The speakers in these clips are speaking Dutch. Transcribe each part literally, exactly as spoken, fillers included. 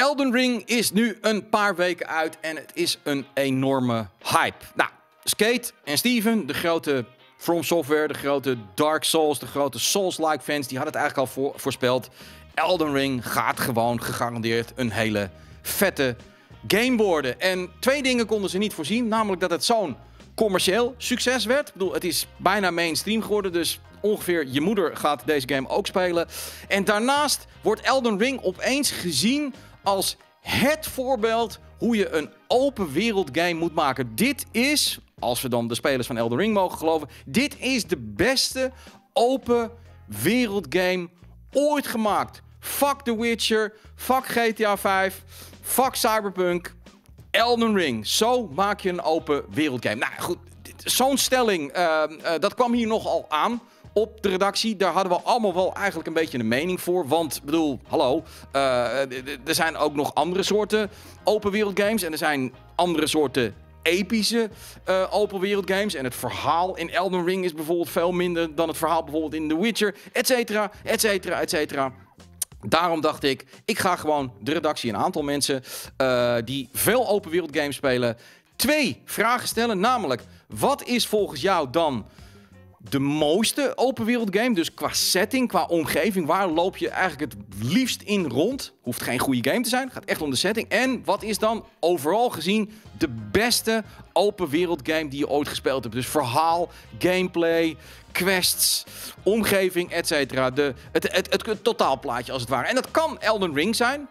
Elden Ring is nu een paar weken uit en het is een enorme hype. Nou, Skate en Steven, de grote From Software, de grote Dark Souls, de grote Souls-like fans, die hadden het eigenlijk al voor, voorspeld. Elden Ring gaat gewoon gegarandeerd een hele vette game worden. En twee dingen konden ze niet voorzien, namelijk dat het zo'n commercieel succes werd. Ik bedoel, het is bijna mainstream geworden, dus ongeveer je moeder gaat deze game ook spelen. En daarnaast wordt Elden Ring opeens gezien als het voorbeeld hoe je een open wereld game moet maken. Dit is, als we dan de spelers van Elden Ring mogen geloven, dit is de beste open wereld game ooit gemaakt. Fuck The Witcher, fuck G T A vijf, fuck Cyberpunk, Elden Ring. Zo maak je een open wereld game. Nou goed, zo'n stelling, uh, uh, dat kwam hier nogal aan op de redactie. Daar hadden we allemaal wel eigenlijk een beetje een mening voor. Want, bedoel, hallo, uh, er zijn ook nog andere soorten open wereld games. En er zijn andere soorten epische uh, open wereld games. En het verhaal in Elden Ring is bijvoorbeeld veel minder dan het verhaal bijvoorbeeld in The Witcher, et cetera, et cetera, et cetera. Daarom dacht ik, ik ga gewoon de redactie, een aantal mensen uh, die veel open wereld games spelen, twee vragen stellen. Namelijk, wat is volgens jou dan de mooiste open wereld game? Dus qua setting, qua omgeving, waar loop je eigenlijk het liefst in rond? Hoeft geen goede game te zijn, gaat echt om de setting. En wat is dan overal gezien de beste open wereld game die je ooit gespeeld hebt? Dus verhaal, gameplay, quests, omgeving, et cetera. Het, het, het, het totaalplaatje als het ware. En dat kan Elden Ring zijn.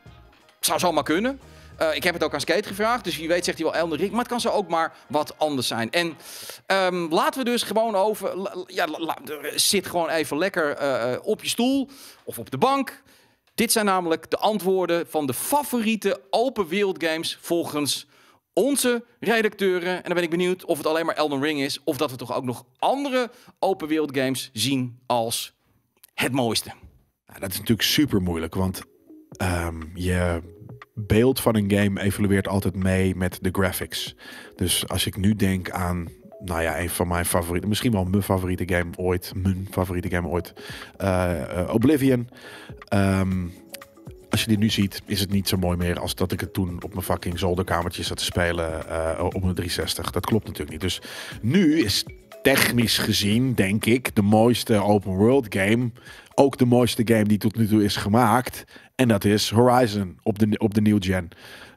Zou zomaar kunnen. Uh, ik heb het ook aan Skate gevraagd, dus wie weet zegt hij wel Elden Ring. Maar het kan zo ook maar wat anders zijn. En um, laten we dus gewoon over... La, ja, la, zit gewoon even lekker uh, op je stoel of op de bank. Dit zijn namelijk de antwoorden van de favoriete open wereld games volgens onze redacteuren. En dan ben ik benieuwd of het alleen maar Elden Ring is, of dat we toch ook nog andere open wereld games zien als het mooiste. Nou, dat is natuurlijk super moeilijk, want um, je beeld van een game evolueert altijd mee met de graphics. Dus als ik nu denk aan, nou ja, een van mijn favoriete, misschien wel mijn favoriete game ooit, mijn favoriete game ooit, uh, uh, Oblivion. Um, Als je die nu ziet, is het niet zo mooi meer als dat ik het toen op mijn fucking zolderkamertje zat te spelen uh, op mijn driehonderdzestig. Dat klopt natuurlijk niet. Dus nu is technisch gezien, denk ik, de mooiste open world game ook de mooiste game die tot nu toe is gemaakt. En dat is Horizon op de, op de new gen.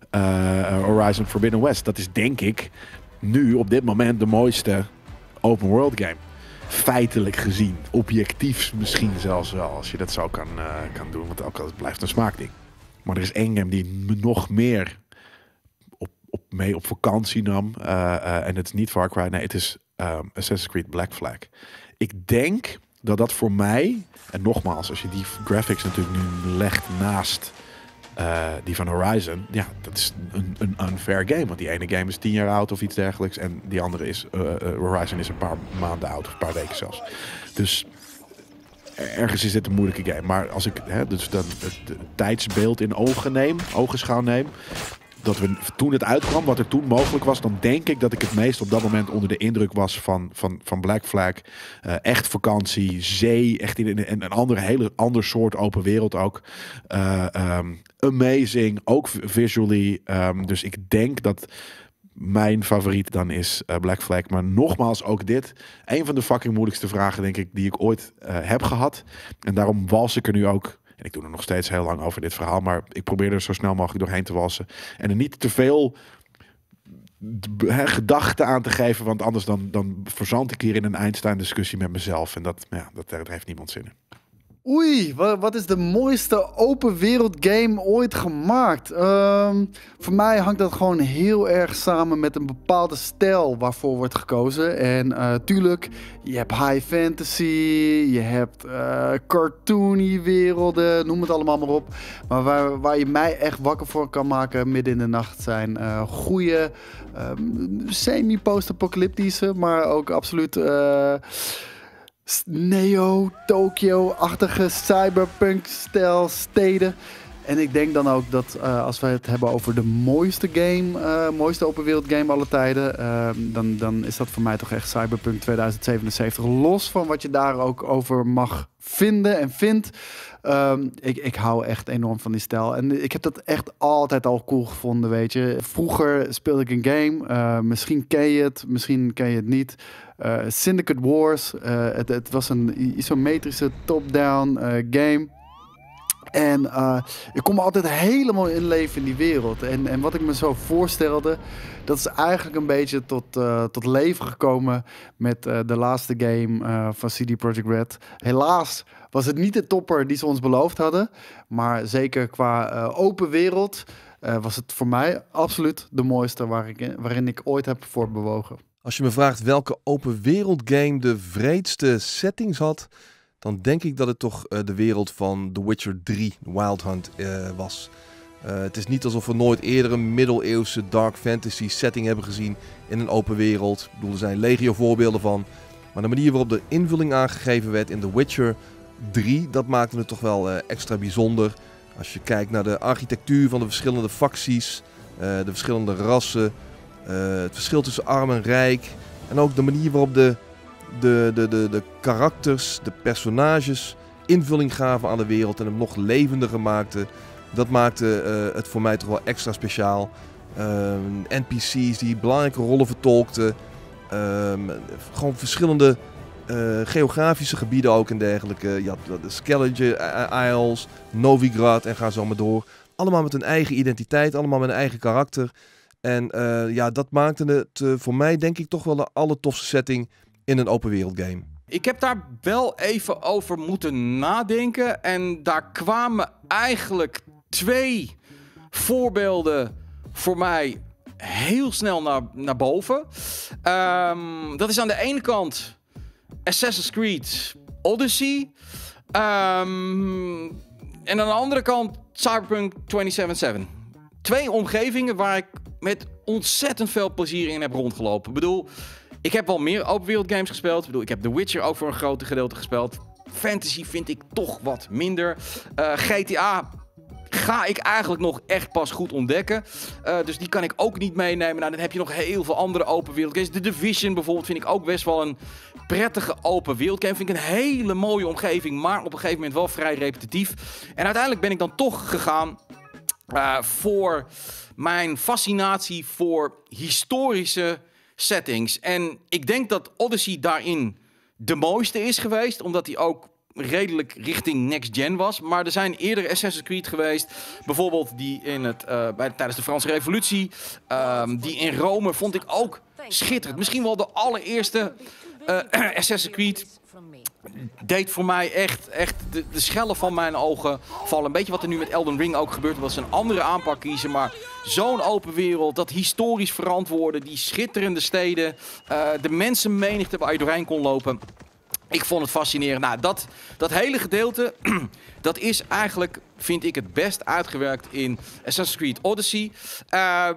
Uh, Horizon Forbidden West. Dat is denk ik nu op dit moment de mooiste open world game. Feitelijk gezien. Objectief misschien zelfs wel. Als je dat zo kan, uh, kan doen. Want ook al het blijft een smaakding. Maar er is één game die me nog meer op, op, mee op vakantie nam. Uh, uh, en het is niet Far Cry. Nee, het is um, Assassin's Creed Black Flag. Ik denk dat dat voor mij... En nogmaals, als je die graphics natuurlijk nu legt naast uh, die van Horizon. Ja, dat is een, een unfair game. Want die ene game is tien jaar oud of iets dergelijks. En die andere is, uh, uh, Horizon is een paar maanden oud. Of een paar weken zelfs. Dus ergens is dit een moeilijke game. Maar als ik hè, dus dan het, het tijdsbeeld in ogen neem, ogenschouw neem. Dat we toen het uitkwam, wat er toen mogelijk was, dan denk ik dat ik het meest op dat moment onder de indruk was van, van, van Black Flag. Uh, echt vakantie, zee, echt in, in, in een andere, hele ander soort open wereld ook. Uh, um, amazing, ook visually. Um, dus ik denk dat mijn favoriet dan is uh, Black Flag. Maar nogmaals, ook dit. Een van de fucking moeilijkste vragen, denk ik, die ik ooit uh, heb gehad. En daarom wals ik er nu ook. En ik doe er nog steeds heel lang over dit verhaal. Maar ik probeer er zo snel mogelijk doorheen te walsen. En er niet te veel he, gedachten aan te geven. Want anders dan, dan verzand ik hier in een Einstein-discussie met mezelf. En dat, ja, dat, dat heeft niemand zin in. Oei, wat is de mooiste open wereld game ooit gemaakt? Um, voor mij hangt dat gewoon heel erg samen met een bepaalde stijl waarvoor wordt gekozen. En uh, tuurlijk, je hebt high fantasy, je hebt uh, cartoony werelden, noem het allemaal maar op. Maar waar, waar je mij echt wakker voor kan maken midden in de nacht zijn uh, goede, um, semi-post-apocalyptische, maar ook absoluut... Uh, Neo, Tokyo-achtige cyberpunk-stijl steden. En ik denk dan ook dat uh, als we het hebben over de mooiste game, uh, mooiste open wereld game aller tijden, uh, dan, dan is dat voor mij toch echt Cyberpunk tweeduizend zevenenzeventig. Los van wat je daar ook over mag vinden en vind. Um, ik, ik hou echt enorm van die stijl. En ik heb dat echt altijd al cool gevonden, weet je. Vroeger speelde ik een game. Uh, misschien ken je het, misschien ken je het niet. Uh, Syndicate Wars. Uh, het, het was een isometrische top-down uh, game. En uh, ik kon me altijd helemaal inleven in die wereld. En, en wat ik me zo voorstelde, dat is eigenlijk een beetje tot, uh, tot leven gekomen met uh, de laatste game uh, van C D Projekt Red. Helaas was het niet de topper die ze ons beloofd hadden. Maar zeker qua uh, open wereld uh, was het voor mij absoluut de mooiste waar ik in, waarin ik ooit heb voor bewogen. Als je me vraagt welke open wereld game de vreedste settings had, dan denk ik dat het toch uh, de wereld van The Witcher drie, Wild Hunt, uh, was. Uh, het is niet alsof we nooit eerder een middeleeuwse dark fantasy setting hebben gezien in een open wereld. Ik bedoel, er zijn legio voorbeelden van. Maar de manier waarop de invulling aangegeven werd in The Witcher drie, dat maakte het toch wel uh, extra bijzonder. Als je kijkt naar de architectuur van de verschillende facties, uh, de verschillende rassen, uh, het verschil tussen arm en rijk. En ook de manier waarop de De, de, de, de karakters, de personages invulling gaven aan de wereld en hem nog levendiger maakten. Dat maakte uh, het voor mij toch wel extra speciaal. Uh, N P C's die belangrijke rollen vertolkten. Uh, gewoon verschillende uh, geografische gebieden ook en dergelijke. Je had de Skellige Isles, Novigrad en ga zo maar door. Allemaal met een eigen identiteit, allemaal met een eigen karakter. En uh, ja, dat maakte het uh, voor mij denk ik toch wel de allertofste setting in een open wereld game. Ik heb daar wel even over moeten nadenken. En daar kwamen eigenlijk twee voorbeelden voor mij heel snel naar, naar boven. Um, dat is aan de ene kant Assassin's Creed Odyssey. Um, en aan de andere kant Cyberpunk tweeduizend zevenenzeventig. Twee omgevingen waar ik met ontzettend veel plezier in heb rondgelopen. Ik bedoel, ik heb wel meer open wereld games gespeeld. Ik bedoel, ik heb The Witcher ook voor een groot gedeelte gespeeld. Fantasy vind ik toch wat minder. Uh, G T A ga ik eigenlijk nog echt pas goed ontdekken. Uh, dus die kan ik ook niet meenemen. Nou, dan heb je nog heel veel andere open wereld games. The Division bijvoorbeeld vind ik ook best wel een prettige open wereld game. Vind ik een hele mooie omgeving, maar op een gegeven moment wel vrij repetitief. En uiteindelijk ben ik dan toch gegaan uh, voor mijn fascinatie voor historische settings. En ik denk dat Odyssey daarin de mooiste is geweest, omdat hij ook redelijk richting next gen was. Maar er zijn eerder Assassin's Creed geweest, bijvoorbeeld die in het, uh, bij, tijdens de Franse Revolutie. Um, die in Rome vond ik ook schitterend. Misschien wel de allereerste uh, Assassin's Creed deed voor mij echt, echt de, de schellen van mijn ogen vallen. Een beetje wat er nu met Elden Ring ook gebeurt, was een andere aanpak kiezen. Maar zo'n open wereld, dat historisch verantwoorden, die schitterende steden, uh, de mensenmenigte waar je doorheen kon lopen. Ik vond het fascinerend. Nou, dat, dat hele gedeelte, dat is eigenlijk, vind ik, het best uitgewerkt in Assassin's Creed Odyssey. Uh,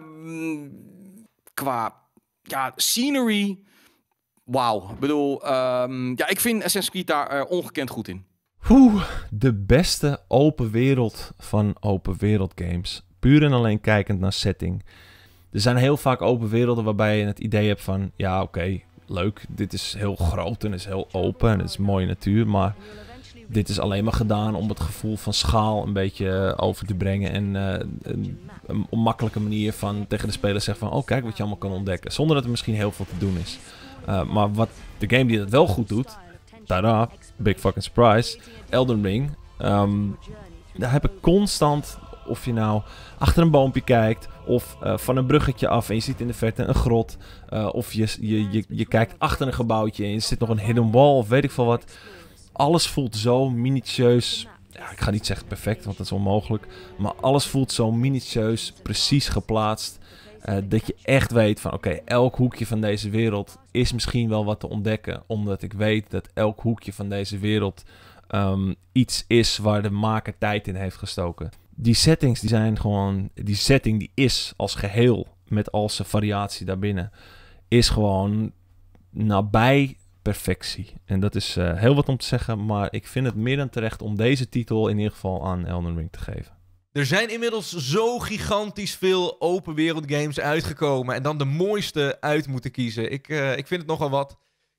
qua ja, scenery, wauw. Ik bedoel, um, ja, ik vind Assassin's Creed daar uh, ongekend goed in. Oeh, de beste open wereld van open wereld games. Puur en alleen kijkend naar setting. Er zijn heel vaak open werelden waarbij je het idee hebt van, ja, oké, okay, leuk, dit is heel groot en is heel open en het is mooie natuur, maar dit is alleen maar gedaan om het gevoel van schaal een beetje over te brengen en uh, een, een makkelijke manier van tegen de speler zeggen van, oh, kijk wat je allemaal kan ontdekken, zonder dat er misschien heel veel te doen is. Uh, maar wat de game die dat wel goed doet, tada, big fucking surprise, Elden Ring, um, daar heb ik constant, of je nou achter een boompje kijkt, of uh, van een bruggetje af en je ziet in de verte een grot, uh, of je, je, je, je kijkt achter een gebouwtje en er zit nog een hidden wall, of weet ik veel wat. Alles voelt zo minutieus, ja, ik ga niet zeggen perfect, want dat is onmogelijk, maar alles voelt zo minutieus, precies geplaatst, uh, dat je echt weet van, oké, okay, elk hoekje van deze wereld is misschien wel wat te ontdekken, omdat ik weet dat elk hoekje van deze wereld um, iets is waar de maker tijd in heeft gestoken. Die settings, die zijn gewoon, die setting die is als geheel, met al zijn variatie daarbinnen, is gewoon nabij perfectie. En dat is uh, heel wat om te zeggen, maar ik vind het meer dan terecht om deze titel in ieder geval aan Elden Ring te geven. Er zijn inmiddels zo gigantisch veel open wereld games uitgekomen en dan de mooiste uit moeten kiezen. Ik, uh, ik vind het nogal wat.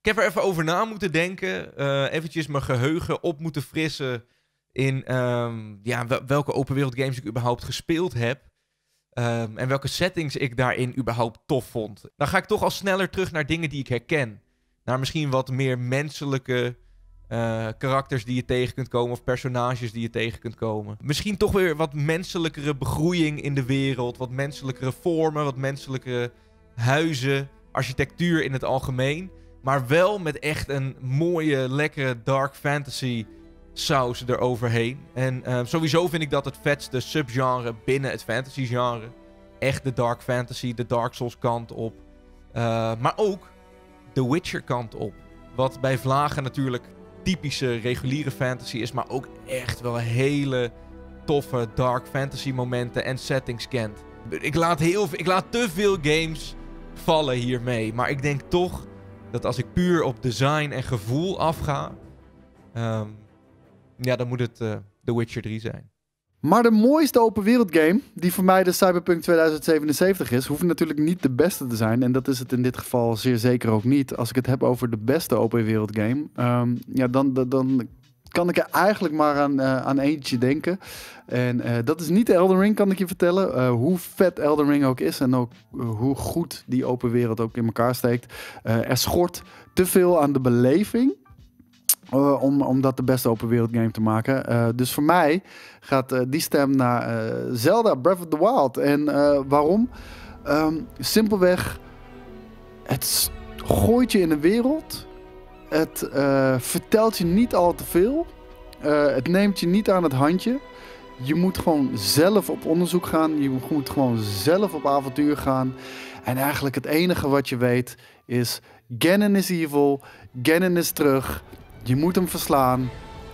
Ik heb er even over na moeten denken. Uh, eventjes mijn geheugen op moeten frissen in um, ja, wel- welke open wereld games ik überhaupt gespeeld heb. Um, en welke settings ik daarin überhaupt tof vond. Dan ga ik toch al sneller terug naar dingen die ik herken. Naar misschien wat meer menselijke uh, karakters die je tegen kunt komen. Of personages die je tegen kunt komen. Misschien toch weer wat menselijkere begroeiing in de wereld. Wat menselijkere vormen. Wat menselijke huizen. Architectuur in het algemeen. Maar wel met echt een mooie, lekkere dark fantasy saus eroverheen. En uh, sowieso vind ik dat het vetste subgenre binnen het fantasy genre. Echt de dark fantasy, de Dark Souls kant op. Uh, maar ook de Witcher kant op. Wat bij vlagen natuurlijk typische reguliere fantasy is. Maar ook echt wel hele toffe dark fantasy momenten en settings kent. Ik laat, heel, ik laat te veel games vallen hiermee. Maar ik denk toch dat als ik puur op design en gevoel afga... Um, ja, dan moet het uh, The Witcher drie zijn. Maar de mooiste open wereld game, die voor mij de Cyberpunk tweeduizend zevenenzeventig is, hoeft natuurlijk niet de beste te zijn. En dat is het in dit geval zeer zeker ook niet. Als ik het heb over de beste open wereld game, um, ja, dan, dan, dan kan ik er eigenlijk maar aan, uh, aan eentje denken. En uh, dat is niet Elden Ring, kan ik je vertellen. Uh, hoe vet Elden Ring ook is en ook uh, hoe goed die open wereld ook in elkaar steekt. Uh, er schort te veel aan de beleving. Uh, om, om dat de beste open wereld game te maken. Uh, dus voor mij gaat uh, die stem naar uh, Zelda Breath of the Wild. En uh, waarom? Um, simpelweg, het gooit je in een wereld. Het uh, vertelt je niet al te veel. Uh, het neemt je niet aan het handje. Je moet gewoon zelf op onderzoek gaan. Je moet gewoon zelf op avontuur gaan. En eigenlijk het enige wat je weet is... Ganon is evil. Ganon is terug. Je moet hem verslaan.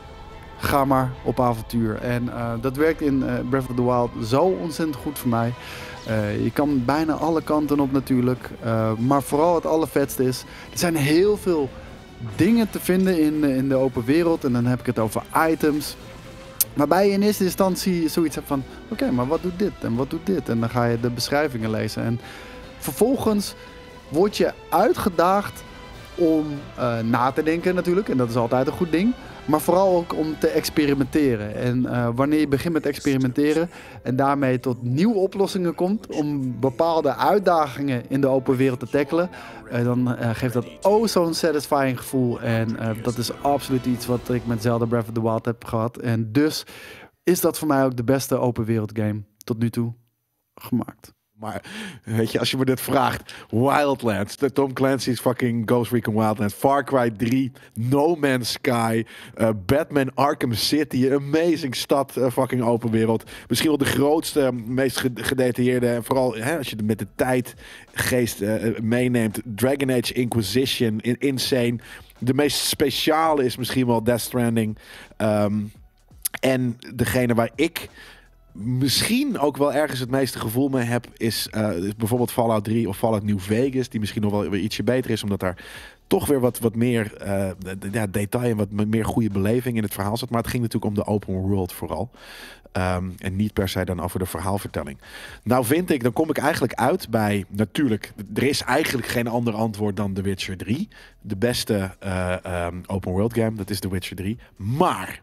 Ga maar op avontuur. En uh, dat werkt in uh, Breath of the Wild zo ontzettend goed voor mij. Uh, je kan bijna alle kanten op natuurlijk. Uh, maar vooral het allervetste is... Er zijn heel veel dingen te vinden in, uh, in de open wereld. En dan heb ik het over items. Waarbij je in eerste instantie zoiets hebt van... Oké, okay, maar wat doet dit en wat doet dit? En dan ga je de beschrijvingen lezen. En vervolgens word je uitgedaagd om uh, na te denken natuurlijk. En dat is altijd een goed ding. Maar vooral ook om te experimenteren. En uh, wanneer je begint met experimenteren... en daarmee tot nieuwe oplossingen komt... om bepaalde uitdagingen in de open wereld te tackelen... Uh, dan uh, geeft dat oh zo'n satisfying gevoel. En uh, dat is absoluut iets wat ik met Zelda Breath of the Wild heb gehad. En dus is dat voor mij ook de beste open wereld game tot nu toe gemaakt. Maar weet je, als je me dit vraagt, Wildlands, de Tom Clancy's fucking Ghost Recon Wildlands, Far Cry drie, No Man's Sky, uh, Batman Arkham City, amazing stad, uh, fucking open wereld. Misschien wel de grootste, meest gedetailleerde en vooral hè, als je het met de tijdgeest uh, meeneemt, Dragon Age Inquisition, in, insane. De meest speciale is misschien wel Death Stranding. Um, en degene waar ik misschien ook wel ergens het meeste gevoel mee heb, is, uh, is bijvoorbeeld Fallout drie of Fallout New Vegas, die misschien nog wel weer ietsje beter is, omdat daar toch weer wat, wat meer uh, ja, detail en wat meer goede beleving in het verhaal zat. Maar het ging natuurlijk om de open world vooral. Um, en niet per se dan over de verhaalvertelling. Nou vind ik, dan kom ik eigenlijk uit bij, natuurlijk, er is eigenlijk geen ander antwoord dan The Witcher drie. De beste uh, um, open world game, dat is The Witcher drie. Maar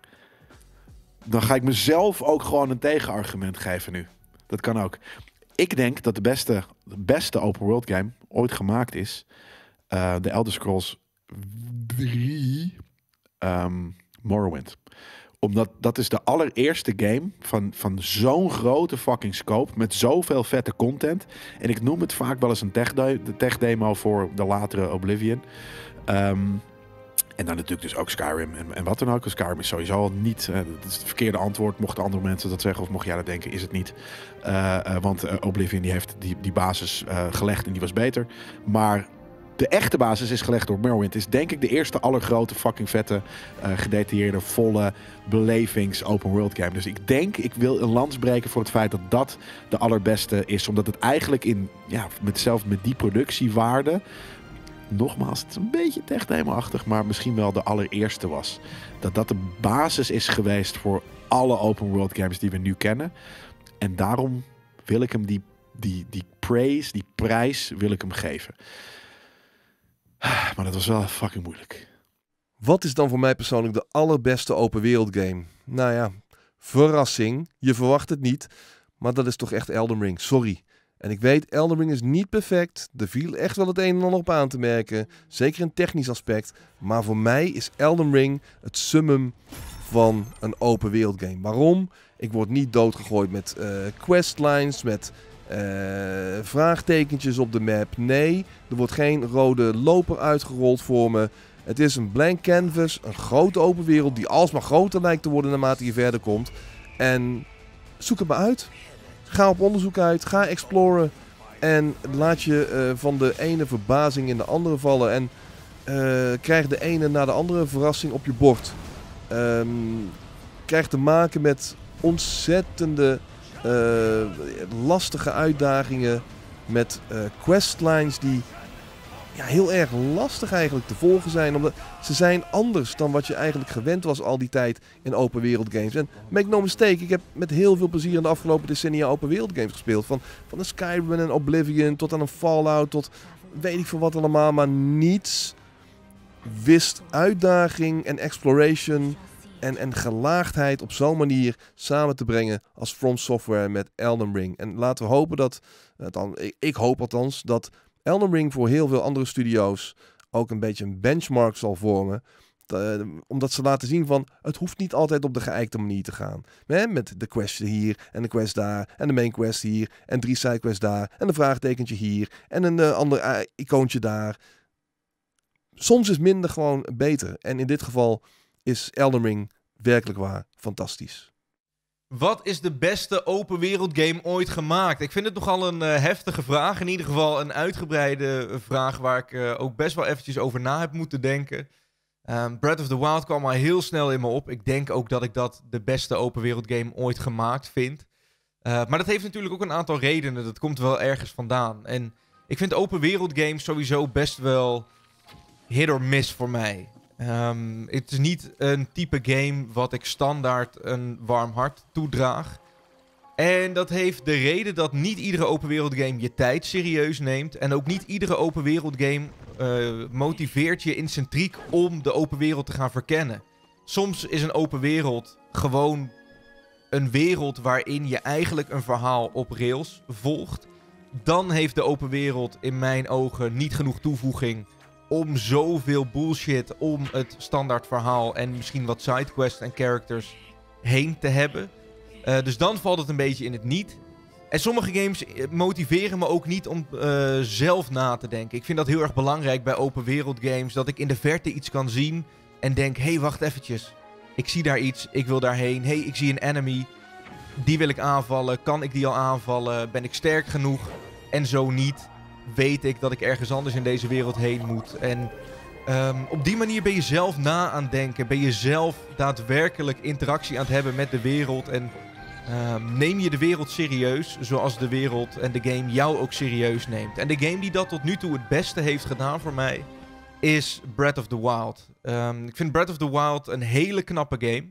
dan ga ik mezelf ook gewoon een tegenargument geven nu. Dat kan ook. Ik denk dat de beste, de beste open world game ooit gemaakt is uh, The Elder Scrolls drie um, Morrowind. Omdat dat is de allereerste game van, van zo'n grote fucking scope met zoveel vette content. En ik noem het vaak wel eens een tech, de, de tech demo voor de latere Oblivion. Um, En dan natuurlijk dus ook Skyrim en, en wat dan ook. Skyrim is sowieso al niet, uh, dat is het verkeerde antwoord. Mochten andere mensen dat zeggen of mocht jij dat denken, is het niet. Uh, uh, want uh, Oblivion die heeft die, die basis uh, gelegd en die was beter. Maar de echte basis is gelegd door Morrowind. Is denk ik de eerste allergrote fucking vette, uh, gedetailleerde, volle belevings open world game. Dus ik denk, ik wil een lans breken voor het feit dat dat de allerbeste is. Omdat het eigenlijk in, ja, met, zelfs met die productiewaarde, nogmaals, het is een beetje tech-demo-achtig, maar misschien wel de allereerste was. Dat dat de basis is geweest voor alle open world games die we nu kennen. En daarom wil ik hem die, die, die praise, die prijs, wil ik hem geven. Maar dat was wel fucking moeilijk. Wat is dan voor mij persoonlijk de allerbeste open wereld game? Nou ja, verrassing. Je verwacht het niet. Maar dat is toch echt Elden Ring. Sorry. En ik weet, Elden Ring is niet perfect. Er viel echt wel het een en ander op aan te merken. Zeker in technisch aspect. Maar voor mij is Elden Ring het summum van een open wereld game. Waarom? Ik word niet doodgegooid met uh, questlines, met uh, vraagtekentjes op de map. Nee, er wordt geen rode loper uitgerold voor me. Het is een blank canvas, een grote open wereld die alsmaar groter lijkt te worden naarmate je verder komt. En zoek het maar uit. Ga op onderzoek uit, ga exploren en laat je uh, van de ene verbazing in de andere vallen. En uh, krijg de ene na de andere verrassing op je bord. Um, krijg te maken met ontzettende uh, lastige uitdagingen. Met uh, questlines die ja, heel erg lastig eigenlijk te volgen zijn. Omdat ze zijn anders dan wat je eigenlijk gewend was al die tijd in open wereld games. En make no mistake, ik heb met heel veel plezier in de afgelopen decennia open wereld games gespeeld. Van, van een Skyrim en een Oblivion tot aan een Fallout tot weet ik veel wat allemaal. Maar niets wist uitdaging en exploration en, en gelaagdheid op zo'n manier samen te brengen als From Software met Elden Ring. En laten we hopen dat, ik, ik hoop althans, dat Elden Ring voor heel veel andere studio's ook een beetje een benchmark zal vormen. Te, omdat ze laten zien van, het hoeft niet altijd op de geëikte manier te gaan. He, met de quest hier en de quest daar en de main quest hier en drie sidequests daar en een vraagtekentje hier en een uh, ander uh, icoontje daar. Soms is minder gewoon beter. En in dit geval is Elden Ring werkelijk waar fantastisch. Wat is de beste open wereld game ooit gemaakt? Ik vind het nogal een uh, heftige vraag. In ieder geval een uitgebreide vraag waar ik uh, ook best wel eventjes over na heb moeten denken. Um, Breath of the Wild kwam al heel snel in me op. Ik denk ook dat ik dat de beste open wereld game ooit gemaakt vind. Uh, maar dat heeft natuurlijk ook een aantal redenen. Dat komt wel ergens vandaan. En ik vind open wereld games sowieso best wel hit or miss voor mij. Um, het is niet een type game wat ik standaard een warm hart toedraag. En dat heeft de reden dat niet iedere open wereld game je tijd serieus neemt. En ook niet iedere open wereld game uh, motiveert je intrinsiek om de open wereld te gaan verkennen. Soms is een open wereld gewoon een wereld waarin je eigenlijk een verhaal op rails volgt. Dan heeft de open wereld in mijn ogen niet genoeg toevoeging om zoveel bullshit om het standaard verhaal en misschien wat sidequests en characters heen te hebben. Uh, dus dan valt het een beetje in het niet. En sommige games motiveren me ook niet om uh, zelf na te denken. Ik vind dat heel erg belangrijk bij open wereld games. Dat ik in de verte iets kan zien en denk, hé, hey, wacht eventjes. Ik zie daar iets, ik wil daarheen. Hé, hey, ik zie een enemy. Die wil ik aanvallen. Kan ik die al aanvallen? Ben ik sterk genoeg? En zo niet. Weet ik dat ik ergens anders in deze wereld heen moet. En um, op die manier ben je zelf na aan het denken. Ben je zelf daadwerkelijk interactie aan het hebben met de wereld. En um, neem je de wereld serieus. Zoals de wereld en de game jou ook serieus neemt. En de game die dat tot nu toe het beste heeft gedaan voor mij is Breath of the Wild. Um, ik vind Breath of the Wild een hele knappe game.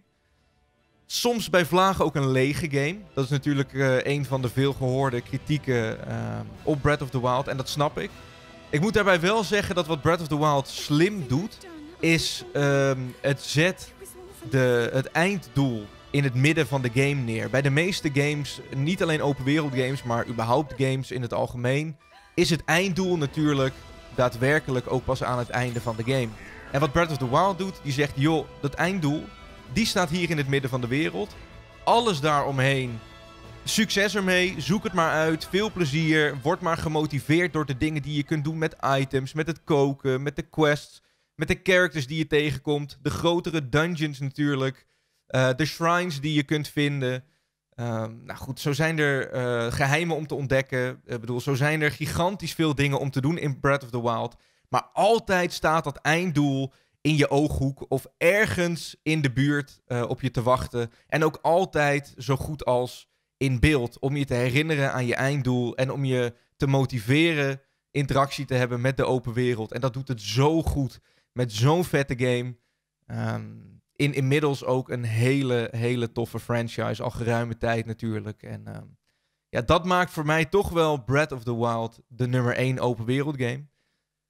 Soms bij vlagen ook een lege game. Dat is natuurlijk uh, een van de veel gehoorde kritieken uh, op Breath of the Wild. En dat snap ik. Ik moet daarbij wel zeggen dat wat Breath of the Wild slim doet, is um, het zet de, het einddoel in het midden van de game neer. Bij de meeste games, niet alleen open wereld games, maar überhaupt games in het algemeen, is het einddoel natuurlijk daadwerkelijk ook pas aan het einde van de game. En wat Breath of the Wild doet, die zegt, joh, dat einddoel, die staat hier in het midden van de wereld. Alles daaromheen. Succes ermee. Zoek het maar uit. Veel plezier. Word maar gemotiveerd door de dingen die je kunt doen met items. Met het koken. Met de quests. Met de characters die je tegenkomt. De grotere dungeons natuurlijk. Uh, de shrines die je kunt vinden. Uh, nou goed, zo zijn er uh, geheimen om te ontdekken. Ik bedoel, zo zijn er gigantisch veel dingen om te doen in Breath of the Wild. Maar altijd staat dat einddoel in je ooghoek of ergens in de buurt uh, op je te wachten. En ook altijd zo goed als in beeld. Om je te herinneren aan je einddoel en om je te motiveren interactie te hebben met de open wereld. En dat doet het zo goed met zo'n vette game. Um, in inmiddels ook een hele, hele toffe franchise. Al geruime tijd natuurlijk. En um, ja, dat maakt voor mij toch wel Breath of the Wild de nummer één open wereld game.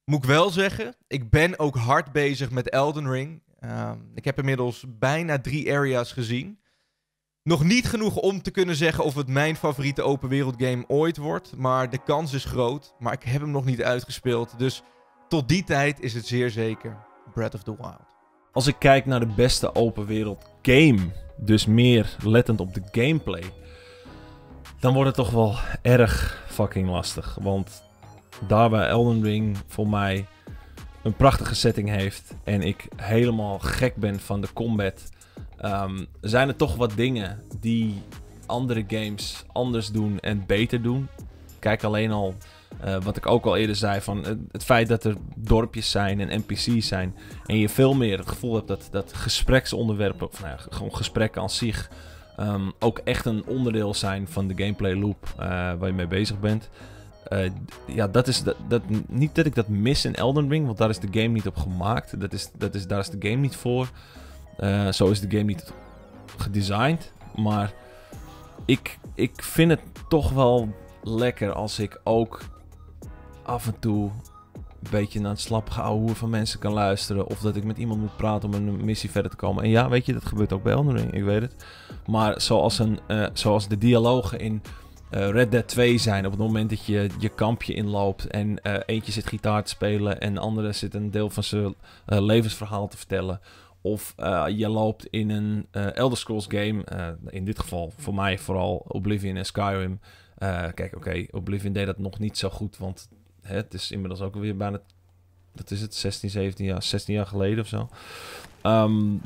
Moet ik wel zeggen, ik ben ook hard bezig met Elden Ring. Um, ik heb inmiddels bijna drie areas gezien. Nog niet genoeg om te kunnen zeggen of het mijn favoriete open wereld game ooit wordt. Maar de kans is groot. Maar ik heb hem nog niet uitgespeeld. Dus tot die tijd is het zeer zeker Breath of the Wild. Als ik kijk naar de beste open wereld game, dus meer lettend op de gameplay, dan wordt het toch wel erg fucking lastig. Want daar waar Elden Ring voor mij een prachtige setting heeft en ik helemaal gek ben van de combat, um, zijn er toch wat dingen die andere games anders doen en beter doen. Kijk alleen al, uh, wat ik ook al eerder zei, van het, het feit dat er dorpjes zijn en N P C's zijn en je veel meer het gevoel hebt dat, dat gespreksonderwerpen, of nou ja, gewoon gesprekken aan zich, um, ook echt een onderdeel zijn van de gameplay loop uh, waar je mee bezig bent. Uh, ja, dat is dat, dat, niet dat ik dat mis in Elden Ring, want daar is de game niet op gemaakt. Dat is, dat is, daar is de game niet voor. Uh, zo is de game niet gedesigned. Maar ik, ik vind het toch wel lekker als ik ook af en toe een beetje naar het slappige ouwe van mensen kan luisteren. Of dat ik met iemand moet praten om een missie verder te komen. En ja, weet je, dat gebeurt ook bij Elden Ring, ik weet het. Maar zoals, een, uh, zoals de dialogen in Uh, Red Dead twee zijn op het moment dat je je kampje inloopt en uh, eentje zit gitaar te spelen en de andere zit een deel van zijn uh, levensverhaal te vertellen. Of uh, je loopt in een uh, Elder Scrolls game, uh, in dit geval voor mij vooral Oblivion en Skyrim. Uh, kijk, oké, okay, Oblivion deed dat nog niet zo goed, want hè, het is inmiddels ook alweer bijna, dat is het, zestien, zeventien jaar, zestien jaar geleden of zo. Um,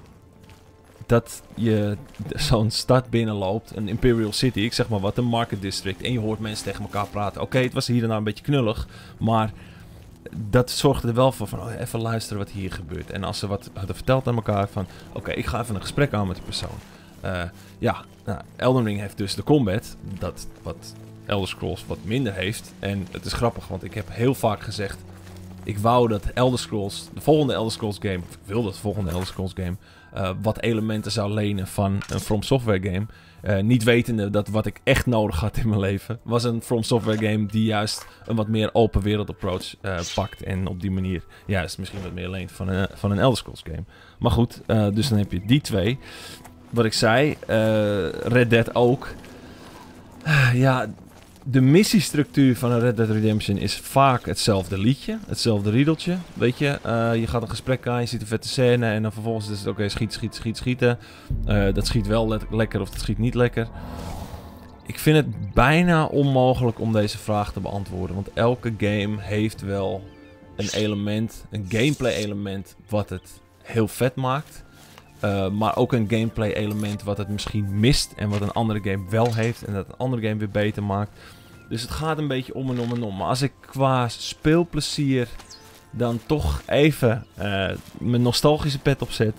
dat je zo'n stad binnenloopt, een Imperial City, ik zeg maar wat, een market district, en je hoort mensen tegen elkaar praten. Oké, okay, het was hier en daar een beetje knullig, maar dat zorgde er wel voor van, oh, even luisteren wat hier gebeurt. En als ze wat hadden verteld aan elkaar van, oké, okay, ik ga even een gesprek aan met die persoon. Uh, ja, nou, Elden Ring heeft dus de combat, dat wat Elder Scrolls wat minder heeft. En het is grappig, want ik heb heel vaak gezegd, ik wou dat Elder Scrolls, de volgende Elder Scrolls game, of ik wil dat de volgende Elder Scrolls game, Uh, wat elementen zou lenen van een From Software game. Uh, niet wetende dat wat ik echt nodig had in mijn leven, was een From Software game die juist een wat meer open wereld approach uh, pakt. En op die manier juist misschien wat meer leent van een, van een Elder Scrolls game. Maar goed, uh, dus dan heb je die twee. Wat ik zei, uh, Red Dead ook. Uh, ja, de missiestructuur van een Red Dead Redemption is vaak hetzelfde liedje, hetzelfde riedeltje. Weet je, uh, je gaat een gesprek aan, je ziet een vette scène en dan vervolgens is het oké, okay, schiet, schiet, schiet, schieten. Uh, dat schiet wel le- lekker of dat schiet niet lekker. Ik vind het bijna onmogelijk om deze vraag te beantwoorden, want elke game heeft wel een element, een gameplay element wat het heel vet maakt. Uh, maar ook een gameplay element wat het misschien mist en wat een andere game wel heeft en dat een andere game weer beter maakt. Dus het gaat een beetje om en om en om. Maar als ik qua speelplezier dan toch even uh, mijn nostalgische pet opzet,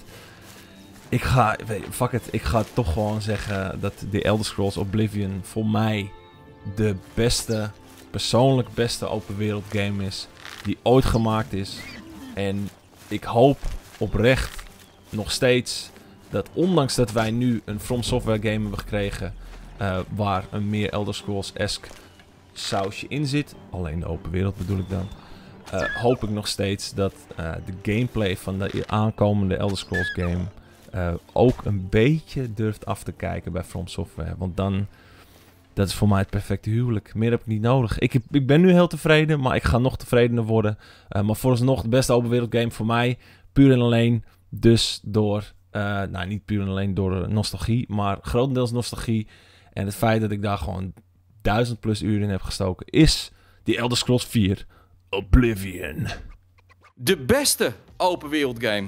ik ga, fuck it, ik ga toch gewoon zeggen dat The Elder Scrolls Oblivion voor mij de beste, persoonlijk beste open wereld game is die ooit gemaakt is. En ik hoop oprecht nog steeds dat ondanks dat wij nu een From Software game hebben gekregen uh, waar een meer Elder Scrolls-esque sausje in zit, alleen de open wereld bedoel ik dan, uh, hoop ik nog steeds dat uh, de gameplay van de aankomende Elder Scrolls game uh, ook een beetje durft af te kijken bij From Software. Want dan, dat is voor mij het perfecte huwelijk. Meer heb ik niet nodig. Ik, heb, ik ben nu heel tevreden, maar ik ga nog tevredener worden. Uh, maar vooralsnog de beste open wereld game voor mij, puur en alleen dus door, uh, nou niet puur en alleen door nostalgie, maar grotendeels nostalgie. En het feit dat ik daar gewoon duizend plus uur in heb gestoken, is die Elder Scrolls vier Oblivion. De beste open wereld game.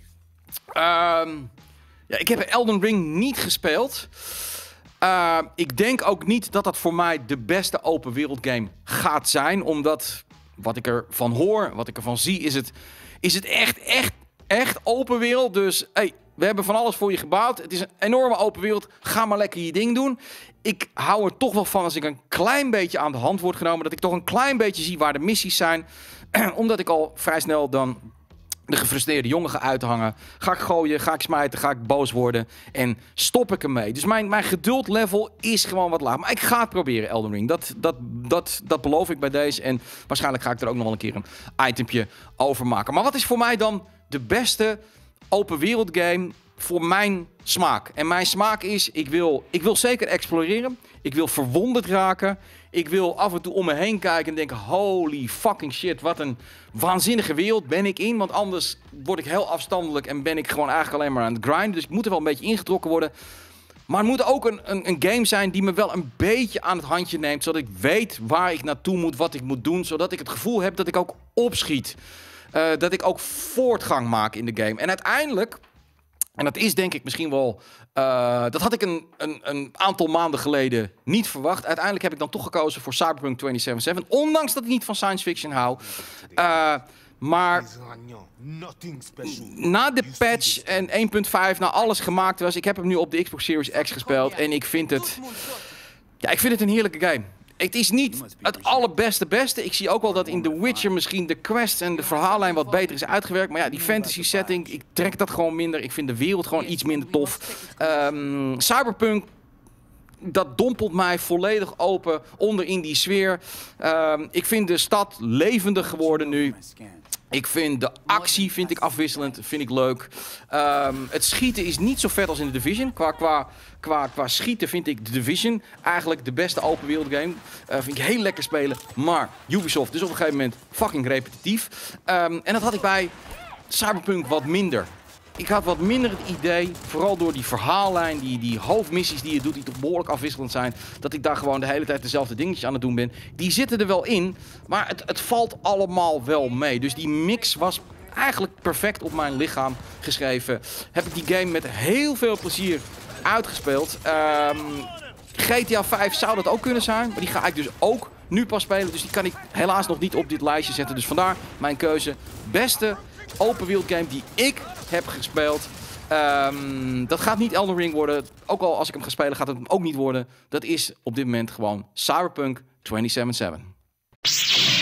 Um, ja, ik heb Elden Ring niet gespeeld. Uh, ik denk ook niet dat dat voor mij de beste open wereld game gaat zijn. Omdat wat ik ervan hoor, wat ik ervan zie, is het, is het echt, echt, echt open wereld. Dus hey, we hebben van alles voor je gebouwd. Het is een enorme open wereld. Ga maar lekker je ding doen. Ik hou er toch wel van als ik een klein beetje aan de hand word genomen. Dat ik toch een klein beetje zie waar de missies zijn. Omdat ik al vrij snel dan de gefrustreerde jongen ga uithangen. Ga ik gooien, ga ik smijten, ga ik boos worden. En stop ik ermee. Dus mijn, mijn geduldlevel is gewoon wat laag. Maar ik ga het proberen, Elden Ring. Dat, dat, dat, dat beloof ik bij deze. En waarschijnlijk ga ik er ook nog wel een keer een itempje over maken. Maar wat is voor mij dan de beste open wereld game voor mijn smaak? En mijn smaak is, ik wil, ik wil zeker exploreren. Ik wil verwonderd raken. Ik wil af en toe om me heen kijken en denken, holy fucking shit, wat een waanzinnige wereld ben ik in. Want anders word ik heel afstandelijk en ben ik gewoon eigenlijk alleen maar aan het grinden. Dus ik moet er wel een beetje ingetrokken worden. Maar het moet ook een, een, een game zijn die me wel een beetje aan het handje neemt. Zodat ik weet waar ik naartoe moet, wat ik moet doen. Zodat ik het gevoel heb dat ik ook opschiet. Uh, dat ik ook voortgang maak in de game. En uiteindelijk, en dat is denk ik misschien wel... Uh, dat had ik een, een, een aantal maanden geleden niet verwacht. Uiteindelijk heb ik dan toch gekozen voor Cyberpunk tweeduizend zevenenzeventig. Ondanks dat ik niet van science fiction hou. Uh, maar na de patch en één punt vijf, na alles gemaakt was... Ik heb hem nu op de Xbox Series X gespeeld. En ik vind het... Ja, ik vind het een heerlijke game. Het is niet het allerbeste beste. Ik zie ook wel dat in The Witcher misschien de quest en de verhaallijn wat beter is uitgewerkt. Maar ja, die fantasy setting, ik trek dat gewoon minder. Ik vind de wereld gewoon iets minder tof. Um, Cyberpunk, dat dompelt mij volledig open onder in die sfeer. Um, ik vind de stad levendig geworden nu. Ik vind de actie vind ik afwisselend, vind ik leuk. Um, het schieten is niet zo vet als in de Division. Qua, qua, qua, qua schieten vind ik de Division eigenlijk de beste open wereld game. Uh, vind ik heel lekker spelen. Maar Ubisoft is op een gegeven moment fucking repetitief. Um, en dat had ik bij Cyberpunk wat minder. Ik had wat minder het idee, vooral door die verhaallijn, die, die hoofdmissies die je doet, die toch behoorlijk afwisselend zijn, dat ik daar gewoon de hele tijd dezelfde dingetjes aan het doen ben. Die zitten er wel in, maar het, het valt allemaal wel mee. Dus die mix was eigenlijk perfect op mijn lichaam geschreven. Heb ik die game met heel veel plezier uitgespeeld. Um, G T A vijf zou dat ook kunnen zijn, maar die ga ik dus ook nu pas spelen. Dus die kan ik helaas nog niet op dit lijstje zetten. Dus vandaar mijn keuze. Beste open wereld game die ik heb gespeeld. Um, dat gaat niet Elden Ring worden. Ook al als ik hem ga spelen gaat het hem ook niet worden. Dat is op dit moment gewoon Cyberpunk tweeduizend zevenenzeventig.